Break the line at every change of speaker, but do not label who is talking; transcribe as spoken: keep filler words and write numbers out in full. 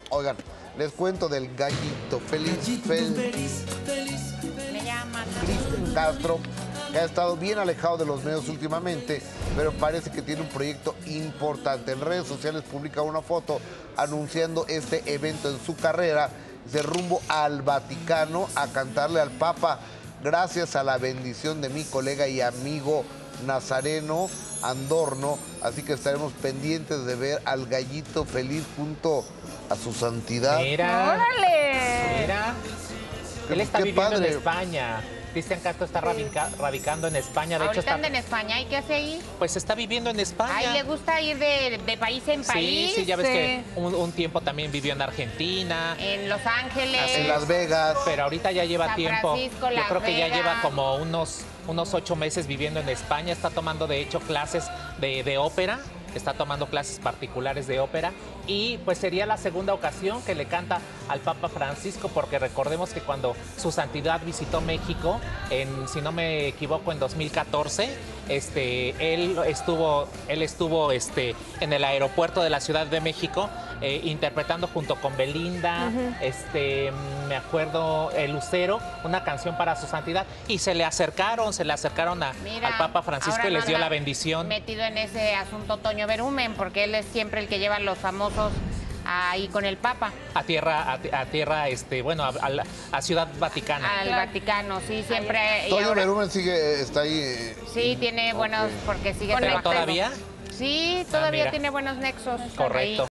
Oigan, les cuento del gallito feliz,
Gallito
fel-
feliz, feliz, feliz.
Me llaman.
Cristian Castro, que ha estado bien alejado de los medios últimamente, pero parece que tiene un proyecto importante. En redes sociales publica una foto anunciando este evento en su carrera, de rumbo al Vaticano a cantarle al Papa, gracias a la bendición de mi colega y amigo Nazareno Andorno. Así que estaremos pendientes de ver al gallito feliz junto a su santidad.
Mira,
¡Órale!
mira.
Qué-
Él está
qué
viviendo
padre.
en España. Cristian Castro está radica- radicando en España. De hecho,
Ahorita
está,
anda en España. ¿Y qué hace ahí?
pues está viviendo en España.
Ahí le gusta ir de, de país en país.
Sí, sí, ya ves
Sí.
que un, un tiempo también vivió en Argentina.
En Los Ángeles.
En Las Vegas.
Pero ahorita ya lleva
San
tiempo.
Francisco,
Yo
Las
creo que ya
Vegas.
lleva como unos, unos ocho meses viviendo en España. Está tomando, de hecho, clases de, de ópera. Está tomando clases particulares de ópera. Y pues sería la segunda ocasión que le canta al Papa Francisco, porque recordemos que cuando su santidad visitó México, en, si no me equivoco, en dos mil catorce, este, él estuvo, él estuvo este, en el aeropuerto de la Ciudad de México eh, interpretando junto con Belinda, este, me acuerdo, El Lucero, una canción para su santidad. Y se le acercaron, se le acercaron a-
Mira,
al Papa Francisco
ahora
y les
no
dio
anda
la bendición.
Metido en ese asunto Toño Berumen, porque él es siempre el que lleva los famosos ahí con el Papa
A tierra, a, a tierra, este, bueno, a, a la- a Ciudad Vaticana.
al Vaticano, sí, siempre. y
Toño
ahora-
Berumen sigue, está ahí. eh,
Sí, tiene buenos, porque sigue
¿Pero
trabajando.
todavía?
Sí, todavía
mira.
tiene buenos nexos.
Correcto.
ahí.